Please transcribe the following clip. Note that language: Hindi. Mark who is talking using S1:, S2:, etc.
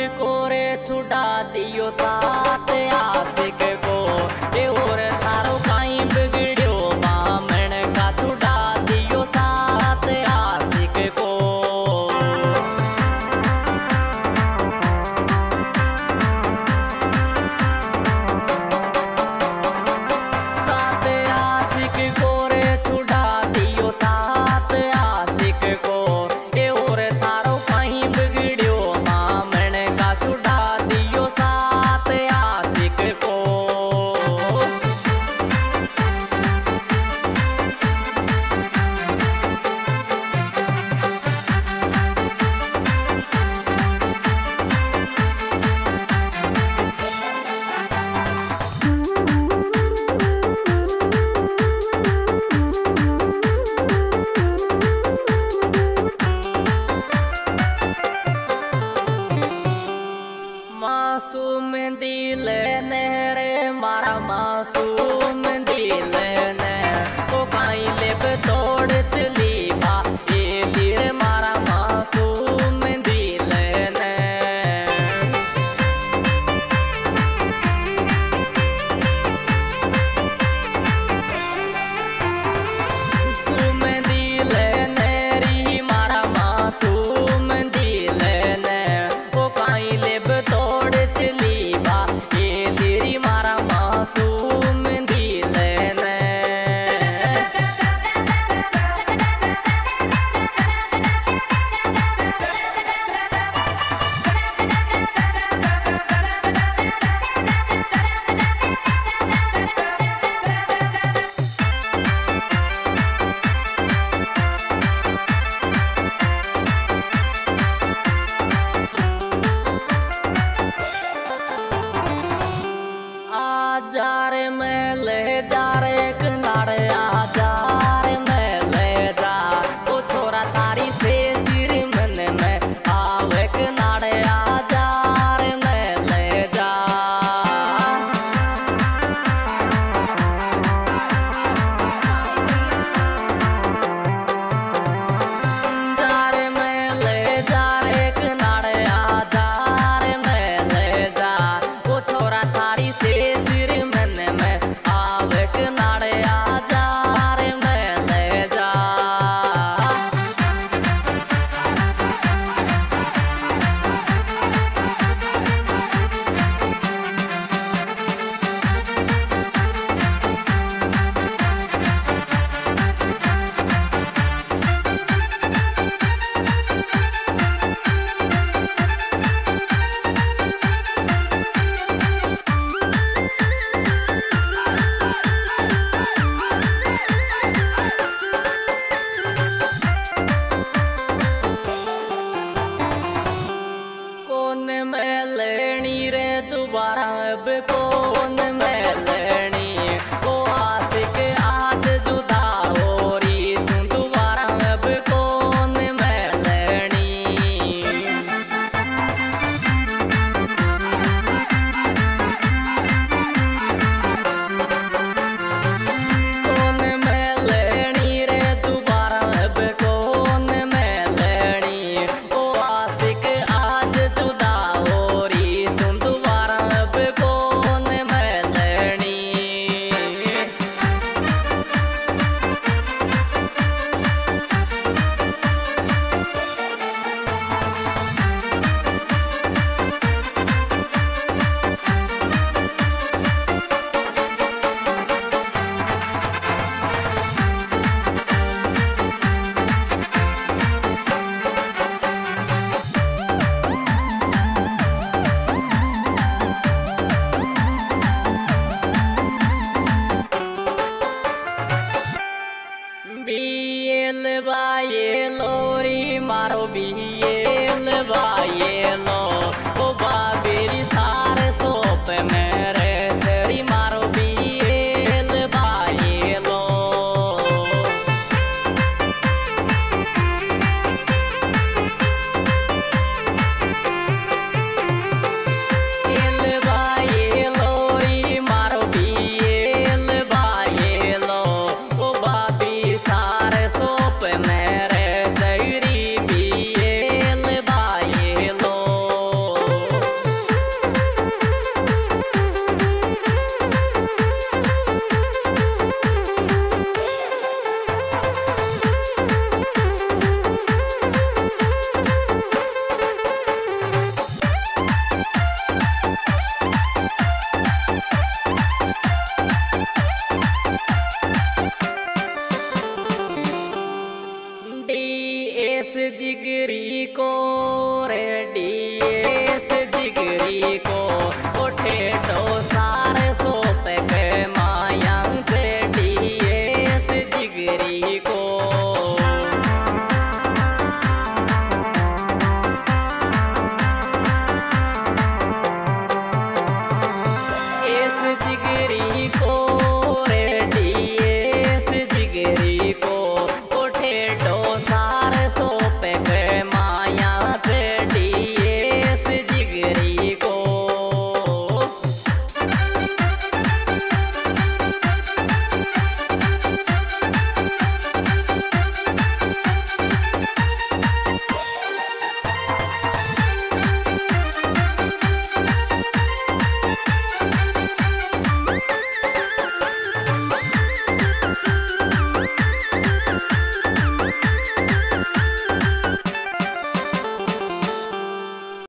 S1: को रे छुड़ा दियो साथ आशिक को ए और थारो काई बिगड़ियो बामण का छुड़ा दियो साथ आशिक को साथ आशिक को रे छुड़ा दियो साथ आशिक को ए और थारो काई बिगड़ियो बामण का छुड़ा दियो साथ आशिक को मासूम दिल ने रे मारा मासूम दिल ने ओ काई लेब तोड़ चली बा ये दिल मारा मासूम दिल ने मासूम दिल ने री मारा मासूम दिल ने ओ काई लेब तोड़ चली बा ये तेरी मारा मासूम दिल ने आजार में ले जा रे किनारे आजार में ले जा ओ छोरा तारी से सिर मन में आवे किनारे आजार में ले जा जार में ले जा रे किनारे आजार में ले जा ओ छोरा तारी से सिर मन में आवे किनारे आजार में ले जा कौन में लेनी रे दोबारा अब कौन में लेनी ओ आशिक आज जुदा हो रही तू दोबारा अब कौन में लेनी कौन में लेनी रे दोबारा अब कौन में लेनी ओ आशिक आज जुदा हो रही तुम दोबारा अब कौन में लेनी बीएल बाये लोरी मारो बीएल बाये लो ओ बाबेरी सारे सोप मेरे तेरी मारो बीएल बाये लो एल बाये लोरी मारो बीएल बाये लो ओ बाबी सारे सोप मेरे तेरी बीएल बाये लो जिगरी को रेडी जिगरी को उठे तो